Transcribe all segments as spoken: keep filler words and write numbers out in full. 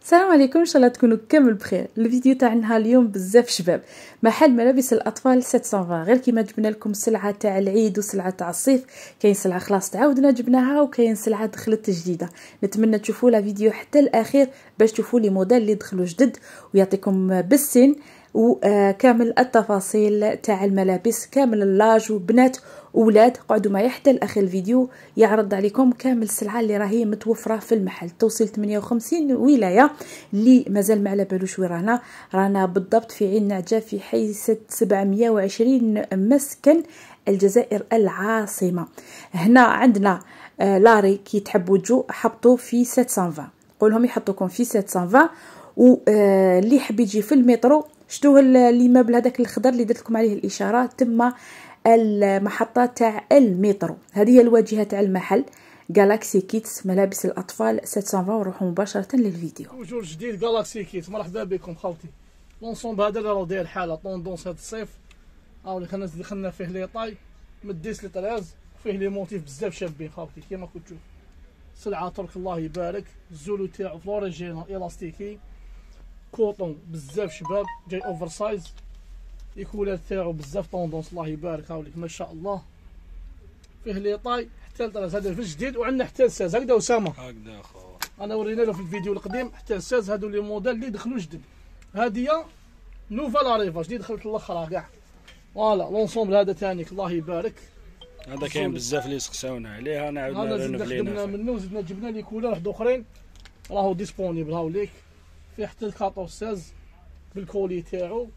السلام عليكم، ان شاء الله تكونوا كامل بخير. الفيديو تاعنا اليوم بزاف شباب، محل ملابس الاطفال سبعمية وعشرين. غير كيما جبنا لكم السلعه تاع العيد وسلعه تاع الصيف، كاين سلعه خلاص تعاودنا جبناها وكاين سلعه دخلت جديده. نتمنى تشوفوا لا فيديو حتى الاخير باش تشوفوا لي موديل اللي دخلوا جدد ويعطيكم بالسن وكامل التفاصيل تاع الملابس، كامل اللاج وبنات اولاد. قعدوا معايا حتى لاخر الفيديو، يعرض عليكم كامل السلعه اللي راهي متوفره في المحل. توصيل ثمانية وخمسين ولايه. اللي مازال ما على بالوش وين رانا، رانا بالضبط في عين نعجه في حي سبعمية وعشرين مسكن الجزائر العاصمه. هنا عندنا آه لاري كي تحبوا تجوا حطوا في سبعمية وعشرين، قولهم يحطوكم في سبعمية وعشرين. واللي يحب يجي في المترو شتوه الايمابل هذاك الخضر اللي درت لكم عليه الاشاره، تما المحطه تاع المترو. هذه هي الواجهه تاع المحل جالاكسي كيتس ملابس الاطفال سبعمية وعشرين. ونروحوا مباشره للفيديو. توجور جديد جالاكسي كيتس، مرحبا بكم خوتي. لونسومب هذا اللي راه داير الحاله طوندونس هذا الصيف. هاو اللي خلينا دخلنا فيه لي طاي من ديس لي طراز، فيه لي موتيف بزاف شابين خوتي كيما كنت تشوف. سلعه ترك الله يبارك، الزولو تاعو فلوريجينال الاستيكي كوطون بزاف شباب، جاي اوفر سايز. الكولر تاعو بزاف طوندونس الله يبارك، هاوليك ما شاء الله. فيه لي طاي حتى الطراز هذا في الجديد، وعندنا حتى الساز هكذا اسامه هكذا خو. انا ورينا له في الفيديو القديم حتى الساز. هادو لي موديل اللي دخلوا جدد، هاديه نوفال اريفا جديد دخلت الاخرى كاع. فوالا لونسومبل هذا تانيك الله يبارك. هذا كاين بزاف اللي سقساونا عليه، انا عاودنا رينوفلينا خدمنا منه وزدنا جبنا لي كولر واحد اخرين راهو ديسبونيبل. هاو ليك فيه حتى الكاطو ساز بالكولي تاعو.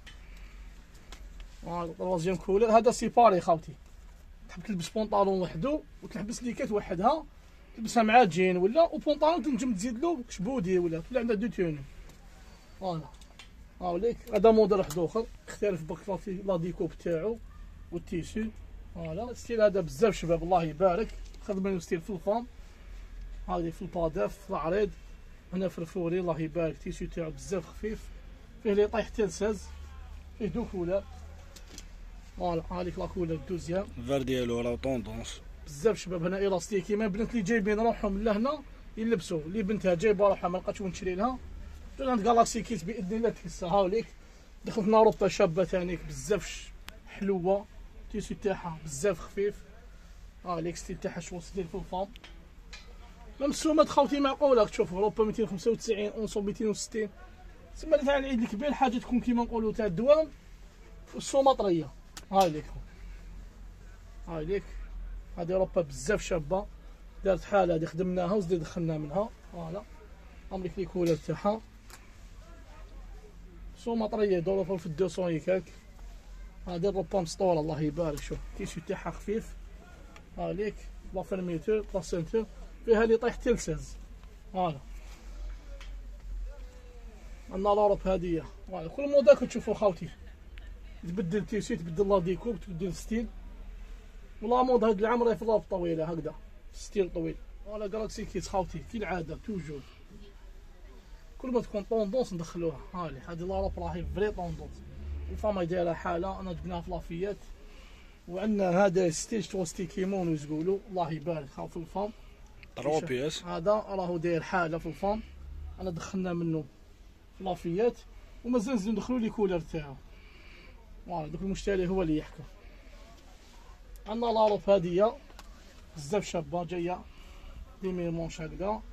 فوالا طروازيام كولر هذا سيباري خاوتي، تحب تلبس بونطالون وحده وتلبس ليكات وحدها، تلبسها مع جين ولا وبونطالون تنجم تزيد له شبودي ولا ولا عندها دو توني. فوالا هاو ليك هذا موديل واحد اخر يختلف بكراتي لا ديكوب تاعو والتيشو. فوالا ستيل هذا بزاف شباب الله يبارك، خدمنا ستيل في الفام. هذه في الباداف في العريض، هنا في الفوري الله يبارك. تيشو تاعو بزاف خفيف، فيه لي طاي حتى لساز، فيه دو كولر. فوالا هذيك لا كولر دوزيام الفار ديالو راه طوندونس بزاف شباب. هنا الاستيكي ما البنات اللي جايبين روحهم لهنا يلبسوا، اللي بنتها جايبه روحها ما لقاتش وين تشري لها جات عند جالاكسي كيت باذن الله تكسها. هاوليك دخلت اوروبا شابه ثانيك بزاف حلوه، تيسو تاعها بزاف خفيف. هاوليك ستيل تاعها شو ستيل في الفام. ميم السومات خوتي معقوله، تشوف اوروبا مئتين وخمسة وتسعين اونصو مئتين وستين. تسمى تاع العيد الكبير حاجه تكون كيما نقولوا تاع الدوام والسومه طريه. هاوليك هاوليك هذه اوروبا بزاف شابه، دارت حاله هذه خدمناها وزيد دخلنا منها. فوالا امريك لي كولر تاعها سو مطريه دورو في الدوسون ياك. هذه الروبا مسطوره الله يبارك. شوف التيشيرت تاعها خفيف. هاوليك لا فرميتور لا سنتور، فيها لي طيح حتى لساز. فوالا عندنا لاوروب هاديه. فوالا كل موديل كتشوفوا خاوتي تبدل التيشيرت تبدل لا ديكوب تبدل الستيل. والله مود هاد العام راهي في الراب طويله هكذا ستيل طويل. ولا جالاكسي كيت خاوتي كالعاده توجور كل ما تكون طوندونس ندخلوها. هاولي هادي لاروب راهي فري طوندونس. الفما دايره حاله انا جبناها في لافيات. وعندنا هذا ستيج توستي كيمون يقولوا الله يبارك خاو في الفام روبياس. هذا راهو داير حاله في الفام، انا دخلنا منه في لافيات ومازال نزيدو ندخلو لي كولر تاعو. فوالا دوك المشتري هو اللي يحكم. عندنا لاروب هاديه بزاف شابه جايه ديمي مونش هكذا،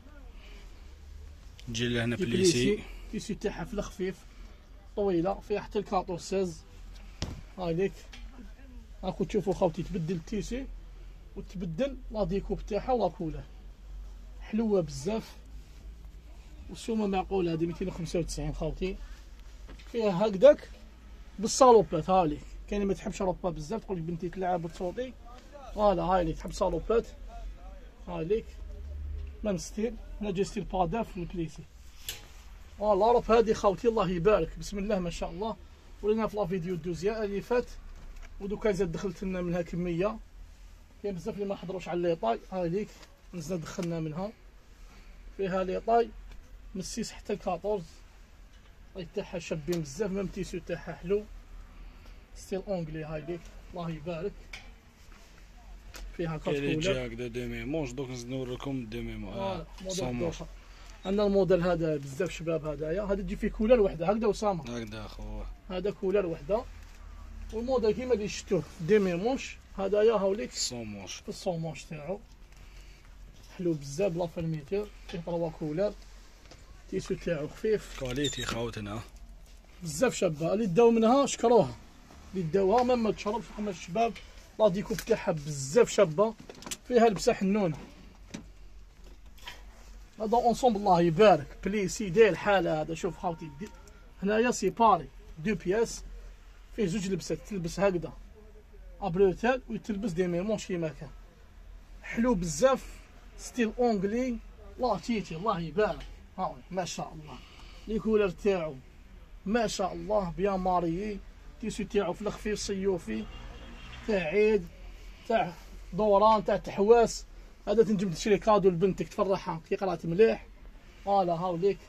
تجي لهنا بليسي. تيسي تاعها في الخفيف طويله، فيها حتى الكاطو ساز. هايليك راكو تشوفوا خوتي تبدل التيسي وتبدل لا ديكوب تاعها ولا كولر حلوه بزاف. والسومه معقوله هذه مئتين وخمسة وتسعين خوتي، فيها هكذاك بالصالوبات. هاوليك كاين ما تحبش روبا بزاف تقول لك بنتي تلعب وتصوتي. فوالا هايليك تحب صالوبات. هايليك ميم ستيل هنا جاي ستيل باداف والبليسي. فوالا روب هادي خوتي الله يبارك بسم الله ما شاء الله. ورينا في لا فيديو دوزيام اللي فات، ودوكا زاد دخلت لنا منها كميه. كاين بزاف اللي ما حضروش على لي طاي. هايليك نزلنا دخلنا منها، فيها لي طاي من السيس حتى الكاطورز. طاي تاعها شابين بزاف، ميم تيسو تاعها حلو ستيل اونغلي. هايليك الله يبارك. فيها كات كولر هكذا دو ميمونج. دوك نزيد نوريكم دو ميمون. اه موديل دوخر. عندنا الموديل هذا بزاف شباب هذايا، هذا تجي فيه كولر وحده هكذا اسامه، هكذا اخويا هذا كولر وحده، والموديل كيما اللي شفتوه ديمي مونش هذايا هاوليك صوموش في الصومونش تاعو حلو بزاف بلا فالميتر، فيه تروا كولر، تيسو تاعو خفيف كواليتي خاوتنا بزاف شابه، اللي داو منها شكروها، اللي داوها ما ما تشربش كما الشباب، لا ديكو تاعها بزاف شابه، فيها لبسه حنونه. هذا اونسومبل الله يبارك بليسي داير الحاله هذا، شوف خاوتي هنايا سيباري دو بياس، فيه زوج لبسات، تلبس هكذا ابروتال ويتلبس دي ميمونش كيما كان، حلو بزاف ستيل اونغلي لا تيتي الله يبارك، ها ما شاء الله لي كولر تاعو ما شاء الله بيان ماريي، تيسو تاعو في الخفيف صيوفي تاع عيد تاع دوران تاع تحواس، هذا تنجم تشري كادو لبنتك تفرحها كي قرات مليح، فوالا هاوليك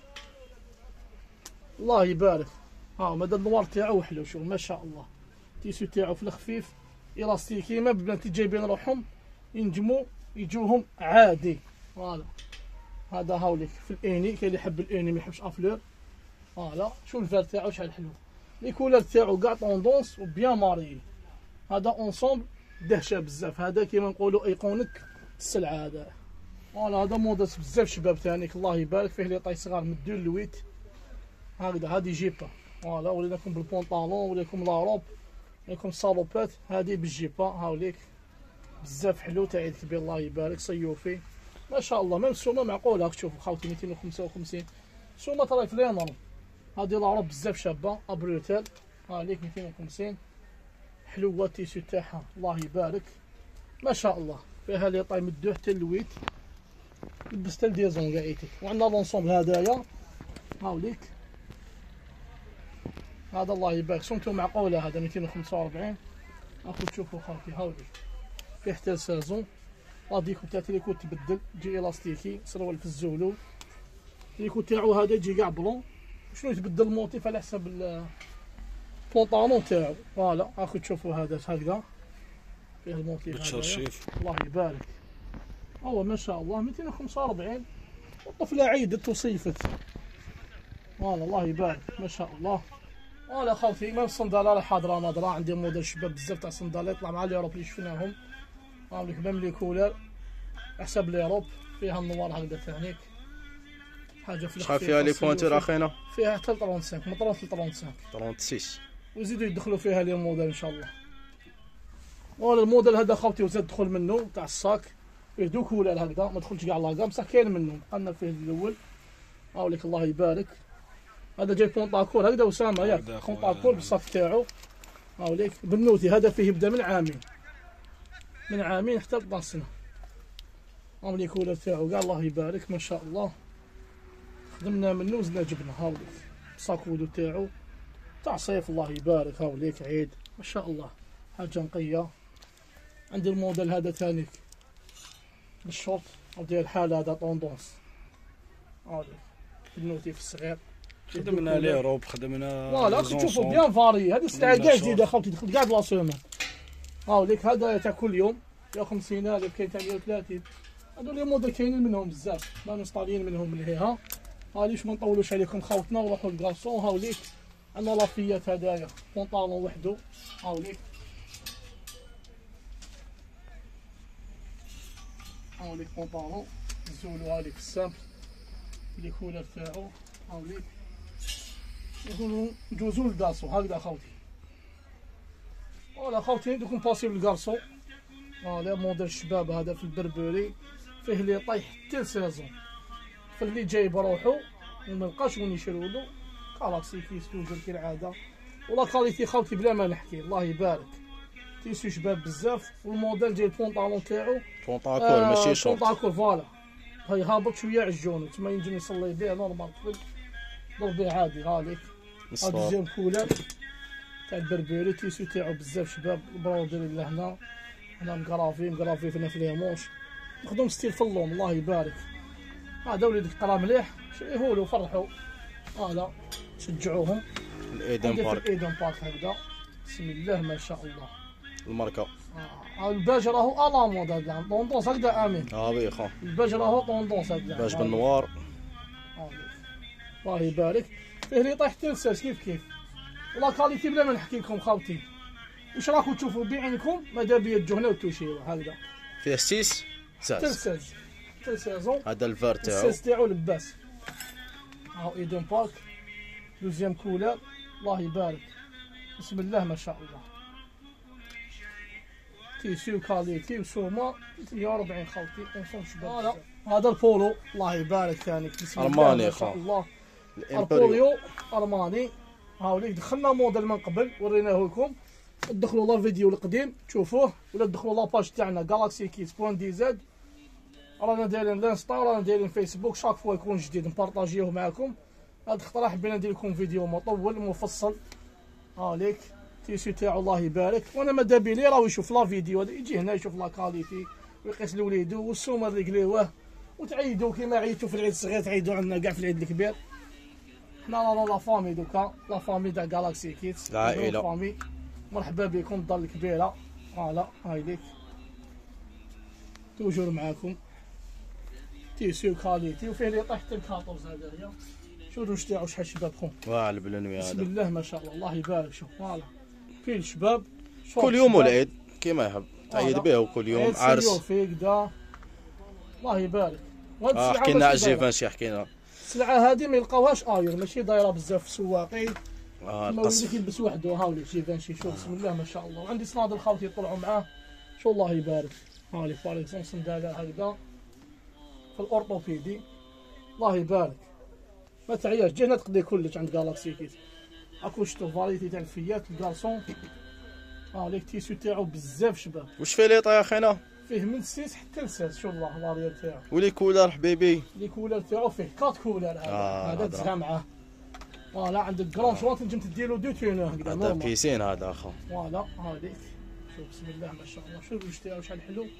الله يبارك، ها مدى النوار تاعو حلو شوف ما شاء الله، تيسو تاعو في الخفيف الاستيكي، ما بنات جايبين روحهم ينجموا يجوهم عادي، فوالا هذا هاوليك في الاني، كاين اللي يحب الاني ما يحبش افلور، فوالا شوف الفار تاعو شحال حلو، لي كولر تاعو كاع طوندونس وبيان ماري، هذا اونسومبل دهشه بزاف، هذا كيما نقولوا ايقونك السلعه هذا، فوالا هذا موديل بزاف شباب ثانيك الله يبارك، فيه لي طاي صغار من دو لويت هكذا، هذه جيبه فوالا، ولا لكم بالبونطالون ولا لكم لاروب ولا لكم صالوبات، هذه بالجيبه هاوليك بزاف حلو تاع عيد كبير الله يبارك صيوفي ما شاء الله، ميم السومه معقوله راك تشوفوا خاوتي مئتين وخمسة وخمسين السومه تراي في لينر، هذه لاروب بزاف شابه ابروتال هاوليك مئتين وخمسين حلوه، التيشيرت تاعها الله يبارك ما شاء الله، فيها لي طاي مدوه حتى اللويت، لبست الديزون كاع ايتك، وعندنا لونسومبل هدايا هاوليك، هذا الله يبارك سمته معقوله، هذا مئتين وخمسة وأربعين، راكم تشوفوا خاوتي هاوليك، فيه حتى السازون، لا ديكو تاع تريكو تبدل تجي الاستيكي، سروال في الزولو، تريكو تاعو هذا يجي كاع بلون، شنو يتبدل الموتيف على حسب البونطالون تاعو، فوالا راكم تشوفوا هذا هكذا فيه الموتيف هذا الله يبارك، هو ما شاء الله مئتين وخمسة وأربعين، والطفله عيدت وصيفت، فوالا الله يبارك ما شاء الله، فوالا خاوتي ما الصندالات حاضره ناضره، عندي موديل شباب بزاف تاع صندالات يطلع مع ليروب اللي شفناهم، هاوليك ميم لي كولر حسب ليروب، فيها النوار هكذا ثانيك، حاجه في شحال فيها لي بوانتور اخينا؟ فيها حتى خمسة وثلاثين من ثلاثة وثلاثين ستة وثلاثين ويزيدوا يدخلوا فيها لي موديل ان شاء الله، ولا الموديل هذا خاوتي وزاد دخل منه تاع الصاك، فيه دو كولر هكذا ما دخلش كاع لاكا، بصح كاين منه قلنا فيه الاول، هاوليك الله يبارك، هذا جاي بونطاكور هكذا اسامه ياك بونطاكور بالصاك تاعو، هاوليك بنوتي، هذا فيه يبدا من عامين من عامين حتى اثناش سنه، هاوليك كولر تاعو كاع الله يبارك ما شاء الله، خدمنا منه وزدنا جبنا، هاوليك الصاكودو تاعو تاع صيف الله يبارك، هاوليك عيد ما شاء الله حاجه نقيه. عندي الموديل هذا ثاني بالشورت وديال الحاله هذا طوندونس، هاوليك النوتي في الصغير خدمنا ليروب خدمنا فوالا راكم تشوفوا بيان فاري، هذه السلعه كاع جديده خاوتي دخلت كاع بلا سومان، هاوليك هذا تاع كل يوم يا خمسين هذا كاين تاع مئة وثلاثين، هذو لي موديل كاينين منهم بزاف ما مستالين منهم من هيها، هاديش ما نطولوش عليكم خاوتنا ونروحوا للكارسون، هاوليك عندنا لافيات هدايا بونطالون وحدو، هاوليك هاوليك بونطالون الزولو هاوليك السامبل لي كولر تاعو، هاوليك يقولوا نجوزو للكارسو هكذا خاوتي، فوالا خاوتي دوك نباسيو للكارسو، فوالا موديل الشباب هذا في البربري، فيه لي طايح حتى السازون، فاللي جايب روحو وملقاش وين يشرولو، كالاكسي كيس توجور كالعاده، ولا كاليتي خاوتي بلا ما نحكي الله يبارك، تيسو شباب بزاف، والموديل ديال البونطالون تاعو بونطاكور آه ماشي شورت، بونطاكور فوالا هاي هابط شويه على الجونو تما ينجم يصلي بيه نورمال طفل ضرب بيه عادي، هاليك هاد دوزيام كولر تاع البربري، تيسو تاعو بزاف شباب، البرودري اللي هنا هنا مكرافي مكرافي فينا في ليمونش، نخدم ستيل في اللون الله يبارك، هذا وليدك قرا مليح شريهولو فرحوا، هذا شجعوهم الايدن بارك، الايدن بارك هكذا بسم الله ما شاء الله الماركه، اه الباج راهو الامود هذا طوندونس هكذا امين، اه وي خا الباج راهو طوندونس هكذا باج بالنوار، الله يبارك فيه اللي يطيح تلساس كيف كيف ولا كاليتي بلا ما نحكي لكم خاوتي. واش راكم تشوفوا بعينكم ماذا بيا الجهنه وتوشيو هكذا فيه ستيس ساس تلساز تلسازون. هذا الفار تاعو الساس تاعو لباس. هاو ايدن بارك دوزيام كولر. الله يبارك بسم الله ما شاء الله. تيسيو كاليتي وسوما ثمانية وأربعين خاوتي اونسون شباب. هذا البولو الله يبارك ثاني بسم الله أرماني ما شاء خا. الله. الامبريو البوليو ارماني. هاوليك دخلنا موديل من قبل وريناه لكم. تدخلوا لا فيديو القديم تشوفوه ولا تدخلوا لاباج تاعنا جالاكسي كيدز بوان دي زد. رانا دايرين لانستا رانا دايرين فيسبوك شاك فوا يكون جديد نبارطاجيوه معكم. هاد الخطره حبينا ندير لكم فيديو مطول مفصل. هاوليك تيسي تاعو الله يبارك. وانا ماذا بيلي راهو يشوف لا فيديو يجي هنا يشوف لا كاليتي ويقيس لوليدو والسومه رجليوه وتعيدوا كيما عيدتوا في العيد الصغير تعيدوا عندنا كاع في العيد الكبير. حنا رانا لا فامي دوكا لا فامي تاع جالاكسي كيدز العائله. فامي مرحبا بكم الدار الكبيره. فوالا هاي ليك توجور معاكم تيسيو كاليتي وفيه اللي يطيح حتى الكاطوز هذايا. شوفوا واش تاعو شحال شباب خو واعر البلنوي بسم هذا الله ما شاء الله. الله يبارك شوف فوالا فيه الشباب كل يوم والعيد كيما يحب تعيد به كل يوم عرس. فيه كدا الله يبارك. اه حكينا على الجيفانشي حكينا السلعه هذه ما يلقاوهاش اير ماشي دايره بزاف في السواقين. اه ما القصف وليك يلبس وحده هاولي جيفانشي شوف بسم الله ما شاء الله. وعندي صنادل خاوتي يطلعوا معاه شو الله يبارك. هاولي فاريكسون صندالة هكذا في الاورطوبيدي الله يبارك. ما تعياش جينا تقضي كلش عند جالاكسي كيت. اكو شتو فاريتي تاع الفيات الكارسون. هاوليك تيسو تاعو بزاف شباب. واش فيه لي طايا خينا فيه من سيس حتى لساس شو الله الاريال تاعو. ولي كولر حبيبي لي كولر تاعو فيه كات كولر هذا آه هذا تزها معاه. فوالا عندك جران شوط تنجم تديرو دو تيونو هكذا هذا نورمال. بيسين هذا اخو. فوالا هذيك شوف بسم الله ما شاء الله. شوف واش تاعو شحال حلو.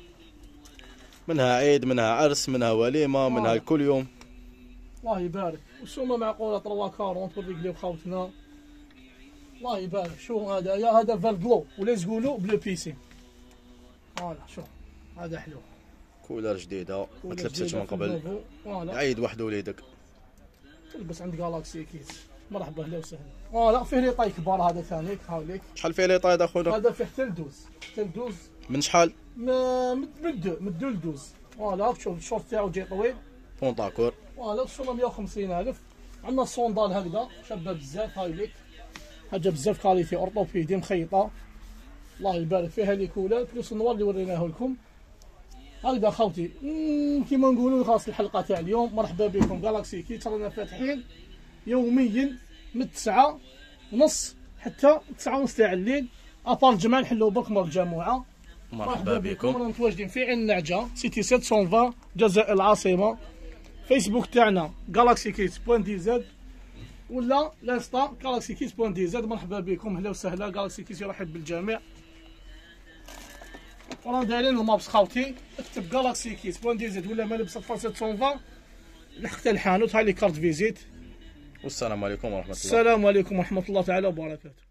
منها عيد منها عرس منها وليمه منها آه. كل يوم. الله يبارك. والسومه معقوله ثلاثة وأربعين ورجلي بخاوتنا. الله يبارك. شو هذا يا هذا فالبلو ولا تقولوا بلو بيسين. فوالا شوف هذا حلو. كولر جديده ما تلبستش من قبل. فوالا عيد واحد وليدك تلبس عند جالاكسي كيت. مرحبا اهلا وسهلا. فوالا فيه لي طاي كبار هذا ثاني هاوليك. شحال فيه لي طايد اخونا؟ هذا فيه حتى لدوز حتى لدوز من شحال؟ من مدو مدو لدوز. فوالا شوف الشورت تاعو جاي طويل. بونطاكور فوالا الصومه مية وخمسين ألف. عندنا الصوندال هكذا شابه بزاف هاوليك حاجه بزاف كاليتي اورطوبيدي مخيطه. الله يبارك فيها لي كولر بلوس النوار اللي وريناه لكم هكذا خوتي. كيما نقولوا خلاص الحلقه تاع اليوم. مرحبا بكم جالاكسي كيت. رانا فاتحين يوميا من تسعة ونص حتى تسعة ونص تاع الليل ابار الجمعه نحلوا برك مر الجامعه. مرحبا بكم. رانا متواجدين في عين النعجه سيتي سبعمية وعشرين الجزائر العاصمه. فيسبوك تاعنا جالاكسي كيت بوان دي زد ولا لانستا جالاكسي كيت بوان دي زد. مرحبا بكم اهلا وسهلا. جالاكسي كيت يرحب بالجميع. رانا دايرين المابس خاوتي اكتب جالاكسي كيت بوان دي زد ولا ملبس اطفال سبعمية وعشرين لحقت الحانوت. هاي لي كارت فيزيت. والسلام عليكم ورحمه الله. السلام عليكم ورحمه الله تعالى وبركاته.